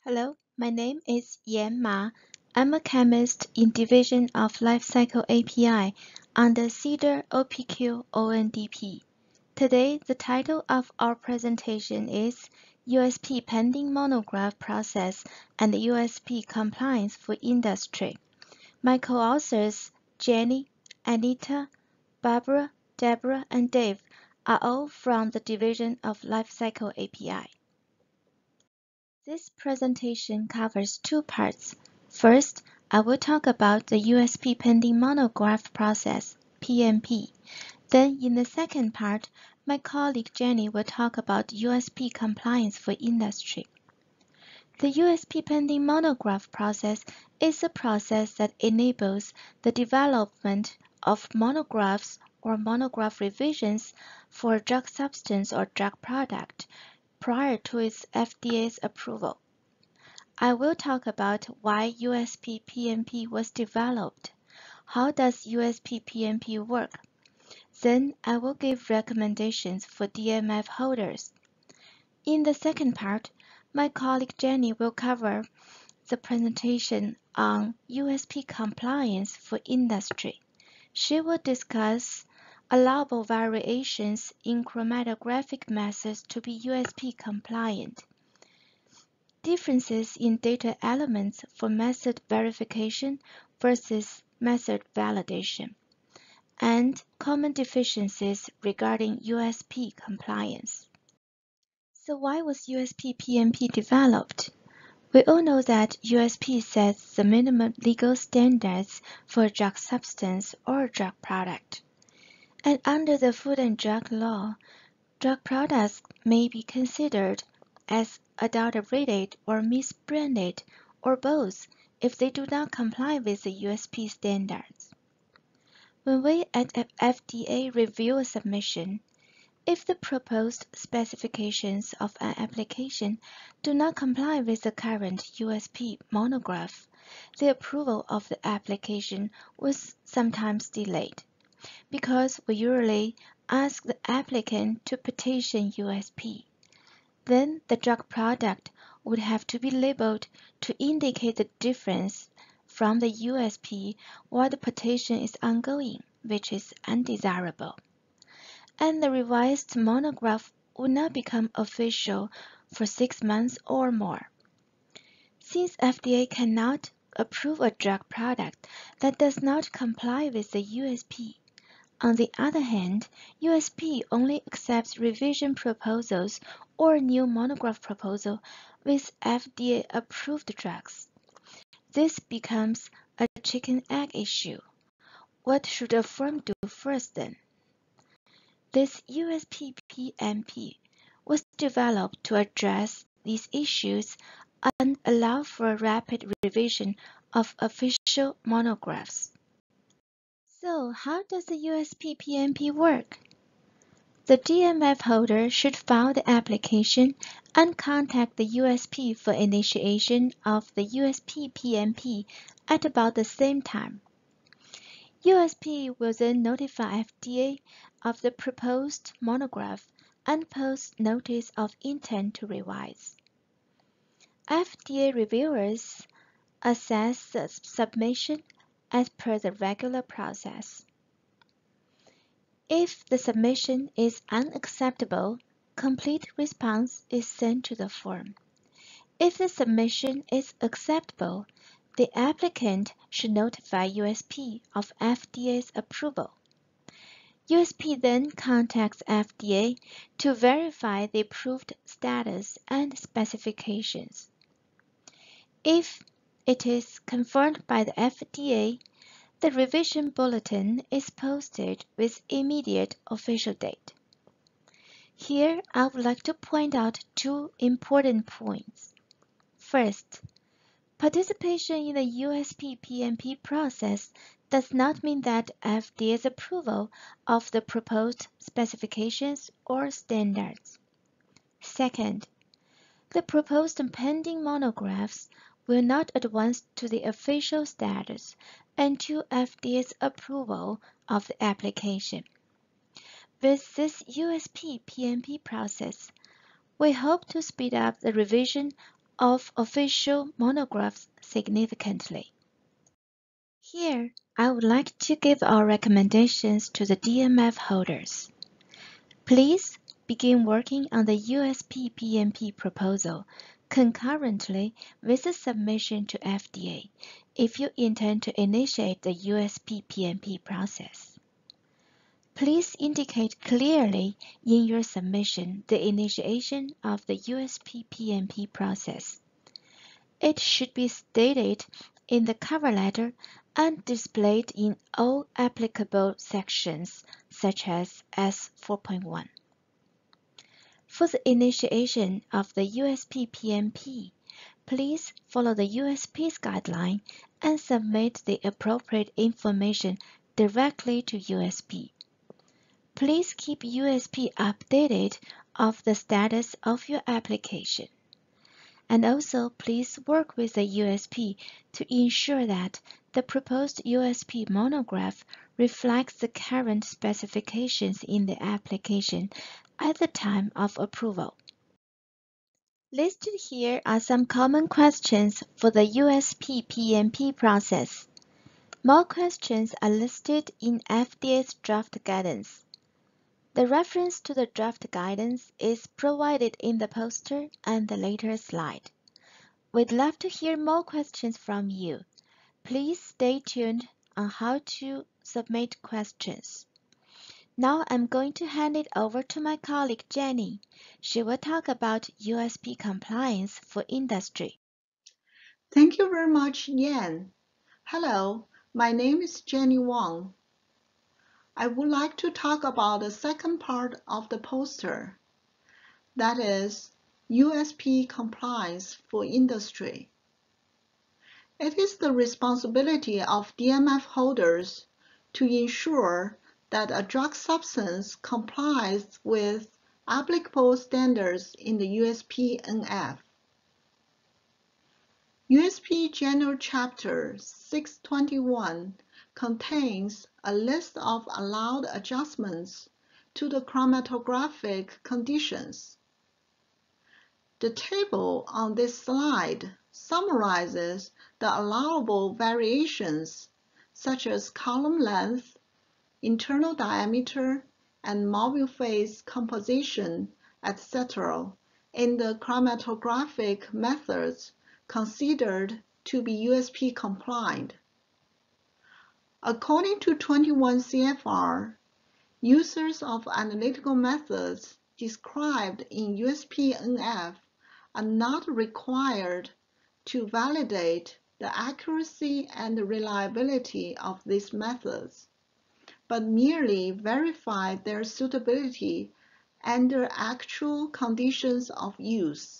Hello, my name is Yan Ma. I'm a chemist in Division of Lifecycle API under CDER OPQ ONDP. Today, the title of our presentation is USP Pending Monograph Process and USP Compliance for Industry. My co-authors, Jenny, Anita, Barbara, Deborah, and Dave are all from the Division of Lifecycle API. This presentation covers two parts. First, I will talk about the USP Pending Monograph Process, PMP. Then, in the second part, my colleague Jenny will talk about USP compliance for industry. The USP Pending Monograph Process is a process that enables the development of monographs or monograph revisions for a drug substance or drug product prior to its FDA's approval. I will talk about why USP-PMP was developed. How does USP-PMP work? Then I will give recommendations for DMF holders. In the second part, my colleague Jenny will cover the presentation on USP compliance for industry. She will discuss allowable variations in chromatographic methods to be USP compliant, differences in data elements for method verification versus method validation, and common deficiencies regarding USP compliance. So why was USP-PMP developed? We all know that USP sets the minimum legal standards for a drug substance or drug product. And under the Food and Drug Law, drug products may be considered as adulterated or misbranded or both if they do not comply with the USP standards. When we at FDA review a submission, if the proposed specifications of an application do not comply with the current USP monograph, the approval of the application was sometimes delayed, because we usually ask the applicant to petition USP. Then the drug product would have to be labeled to indicate the difference from the USP while the petition is ongoing, which is undesirable. And the revised monograph would not become official for 6 months or more. Since FDA cannot approve a drug product that does not comply with the USP, on the other hand, USP only accepts revision proposals or new monograph proposal with FDA-approved drugs. This becomes a chicken-egg issue. What should a firm do first then? This USP-PMP was developed to address these issues and allow for a rapid revision of official monographs. So, how does the USP-PMP work? The DMF holder should file the application and contact the USP for initiation of the USP-PMP at about the same time. USP will then notify FDA of the proposed monograph and post notice of intent to revise. FDA reviewers assess the submission as per the regular process. If the submission is unacceptable, complete response is sent to the firm. If the submission is acceptable, the applicant should notify USP of FDA's approval. USP then contacts FDA to verify the approved status and specifications. If it is confirmed by the FDA, the revision bulletin is posted with immediate official date. Here, I would like to point out two important points. First, participation in the USP-PMP process does not mean that FDA's approval of the proposed specifications or standards. Second, the proposed pending monographs will not advance to the official status until FDA's approval of the application. With this USP-PMP process, we hope to speed up the revision of official monographs significantly. Here, I would like to give our recommendations to the DMF holders. Please begin working on the USP-PMP proposal concurrently with the submission to FDA if you intend to initiate the USP-PMP process. Please indicate clearly in your submission the initiation of the USP-PMP process. It should be stated in the cover letter and displayed in all applicable sections, such as S4.1. For the initiation of the USP-PMP, please follow the USP's guideline and submit the appropriate information directly to USP. Please keep USP updated of the status of your application. And also, please work with the USP to ensure that the proposed USP monograph reflects the current specifications in the application at the time of approval. Listed here are some common questions for the USP-PMP process. More questions are listed in FDA's draft guidance. The reference to the draft guidance is provided in the poster and the later slide. We'd love to hear more questions from you. Please stay tuned on how to submit questions. Now I'm going to hand it over to my colleague Jenny. She will talk about USP compliance for industry. Thank you very much, Yan. Hello, my name is Jenny Wang. I would like to talk about the second part of the poster, that is USP compliance for industry. It is the responsibility of DMF holders to ensure that a drug substance complies with applicable standards in the USP-NF. USP General Chapter 621 contains a list of allowed adjustments to the chromatographic conditions. The table on this slide summarizes the allowable variations such as column length, internal diameter, and mobile phase composition, etc. in the chromatographic methods considered to be USP compliant. According to 21 CFR, users of analytical methods described in USP-NF are not required to validate the accuracy and reliability of these methods, but merely verify their suitability under actual conditions of use.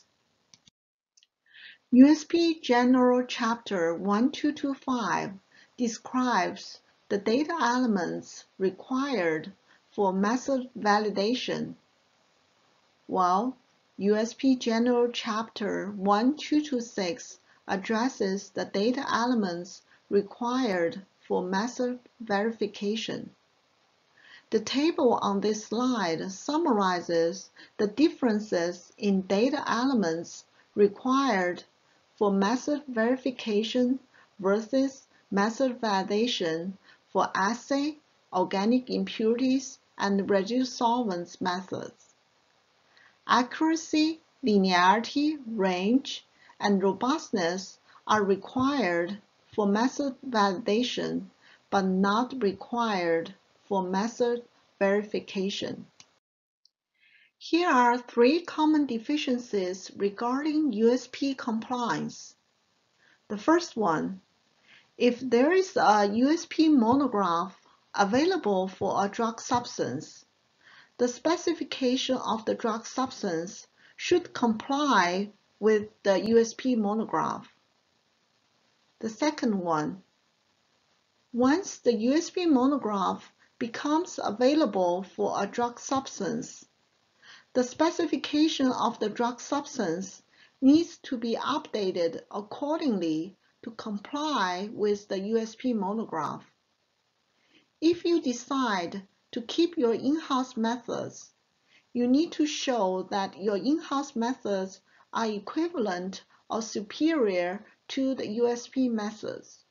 USP General Chapter 1225 describes the data elements required for method validation, while USP General Chapter 1226 addresses the data elements required for method verification. The table on this slide summarizes the differences in data elements required for method verification versus method validation for assay, organic impurities, and reduced solvents methods. Accuracy, linearity, range, and robustness are required for method validation, but not required for method verification. Here are 3 common deficiencies regarding USP compliance. The first one, if there is a USP monograph available for a drug substance, the specification of the drug substance should comply with the USP monograph. The second one, once the USP monograph becomes available for a drug substance, the specification of the drug substance needs to be updated accordingly to comply with the USP monograph. If you decide to keep your in-house methods, you need to show that your in-house methods are equivalent or superior to the USP methods.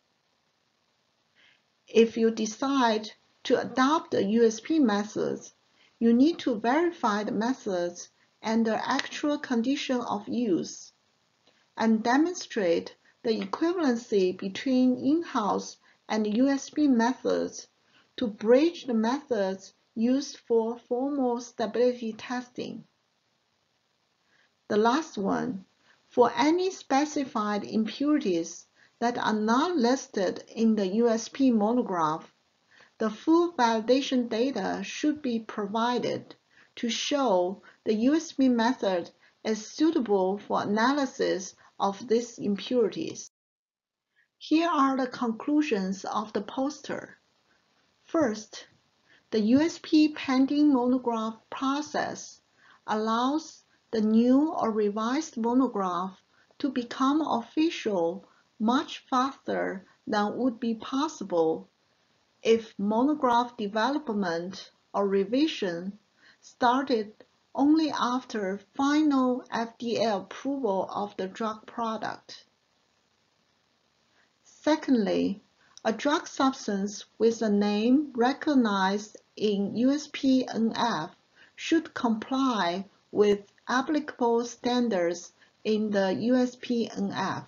If you decide to adopt the USP methods, you need to verify the methods and the actual condition of use, and demonstrate the equivalency between in-house and USP methods to bridge the methods used for formal stability testing. The last one, for any specified impurities that are not listed in the USP monograph, the full validation data should be provided to show the USP method is suitable for analysis of these impurities. Here are the conclusions of the poster. First, the USP pending monograph process allows the new or revised monograph to become official much faster than would be possible if monograph development or revision started only after final FDA approval of the drug product. Secondly, a drug substance with a name recognized in USP-NF should comply with applicable standards in the USP-NF.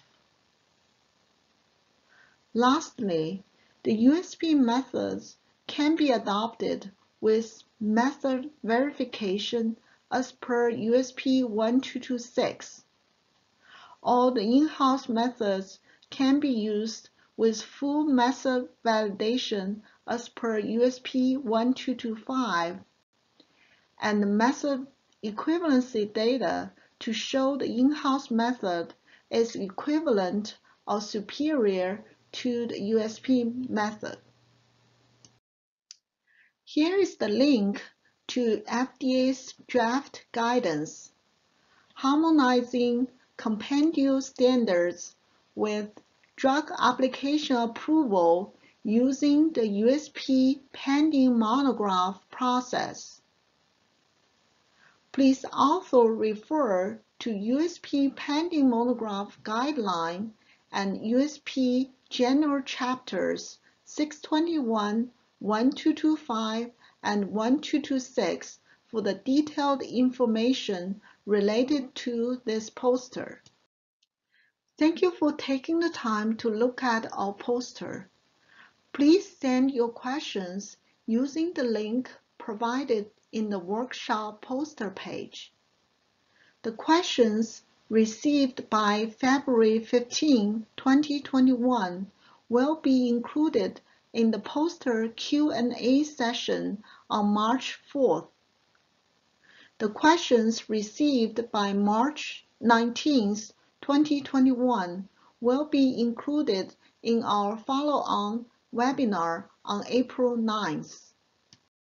Lastly, the USP methods can be adopted with method verification as per USP 1226. All the in-house methods can be used with full method validation as per USP 1225, and the method equivalency data to show the in-house method is equivalent or superior to the USP method. Here is the link to FDA's draft guidance, harmonizing compendial standards with drug application approval using the USP pending monograph process. Please also refer to USP pending monograph guideline and USP general chapters 621, 1225, and 1226 for the detailed information related to this poster. Thank you for taking the time to look at our poster. Please send your questions using the link provided in the workshop poster page. The questions received by February 15, 2021 will be included in the poster Q&A session on March 4th. The questions received by March 19th, 2021 will be included in our follow-on webinar on April 9th.